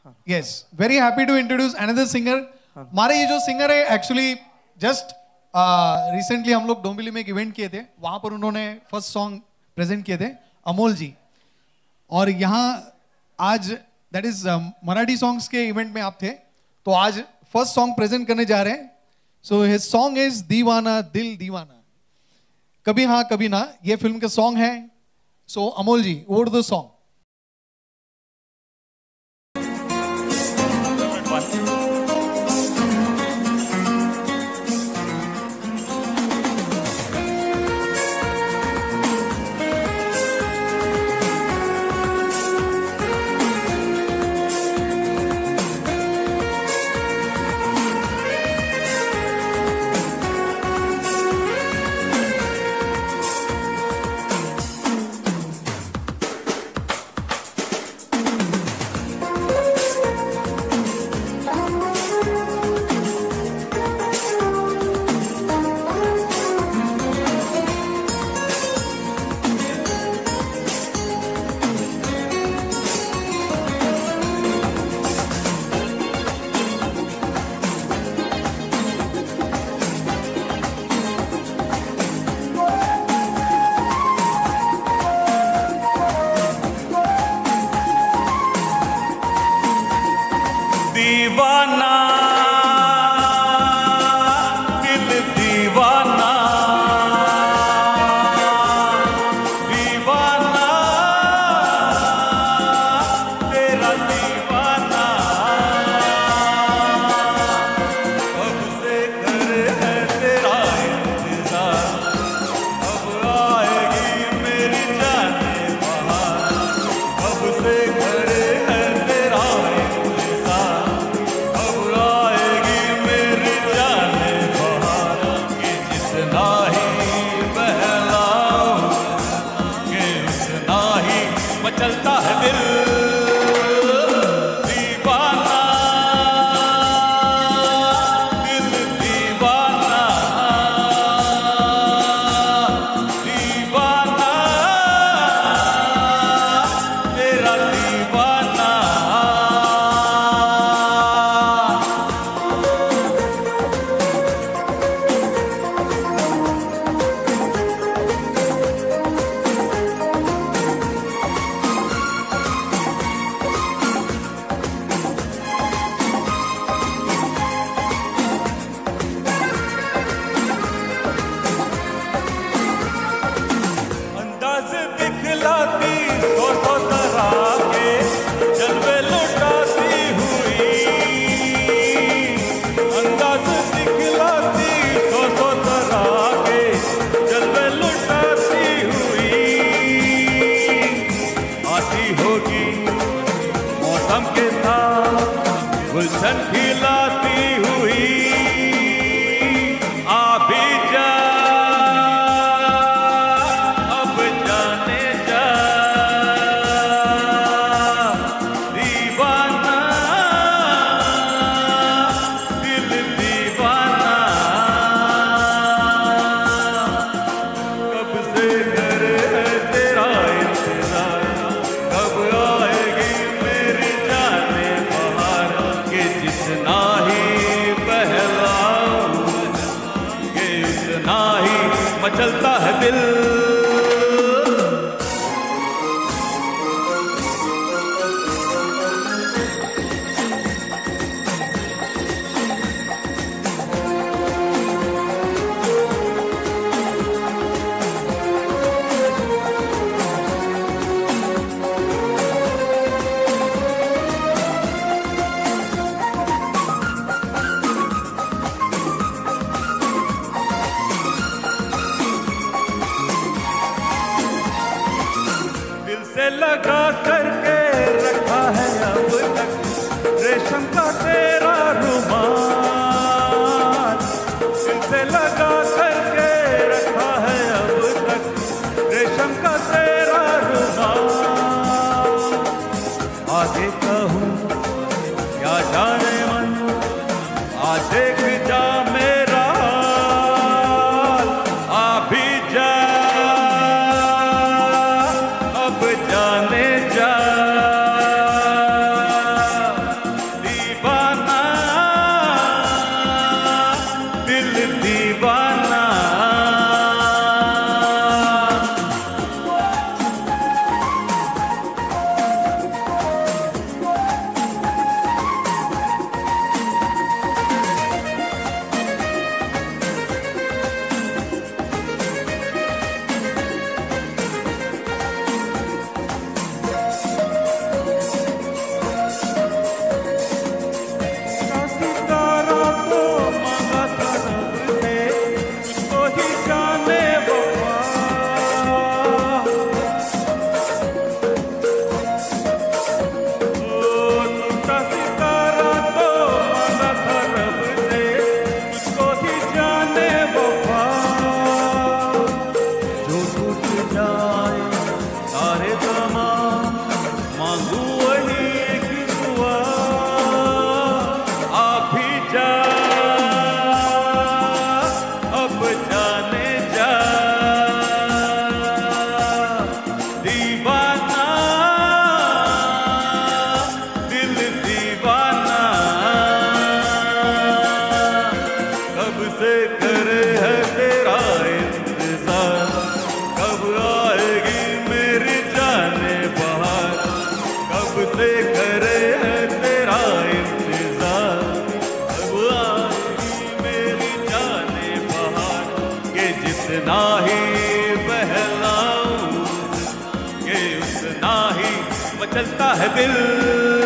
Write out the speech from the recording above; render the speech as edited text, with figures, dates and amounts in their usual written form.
Yes, very happy to introduce another singer. हमारे ये जो सिंगर है एक्चुअली जस्ट रिसेंटली हम लोग डोंबिवली में एक इवेंट किए थे, वहां पर उन्होंने फर्स्ट सॉन्ग प्रेजेंट किए थे, अमोल जी। और यहाँ आज दैट इज मराठी सॉन्ग्स के इवेंट में आप थे, तो आज फर्स्ट सॉन्ग प्रेजेंट करने जा रहे हैं। सो हिज सॉन्ग इज दीवाना दिल दीवाना, कभी हाँ कभी ना, ये फिल्म का सॉन्ग है। So Amol ji, over the song. दीवाना दिल दीवाना, दीवाना तेरा दीवाना, अब से करे है तेरा इंतजार, अब आएगी मेरी जाने बहार, अब से करे है तेरा चलता है दिल दीवाना, दिल दीवाना, दीवाना तेरा दीवाना। दिखलाती सौ सौ तरह के जलवे लुटाती हुई, अंदाज दिखलाती सौ सौ तरह के जलवे लुटाती हुई, आती होगी मौसम के साथ गुलशन खिलाती हुई, आ भी जा मचलता है दिल। से लगा करके रखा है अब तक रेशम का तेरा रुमाल, दिल से लगा करके रखा है अब तक रेशम का तेरा रुमाल, आगे कहूँ क्या जाने मन, आज देख जा मेरा हाल, आ भी जा जाने जा उतना ही मचलता है दिल।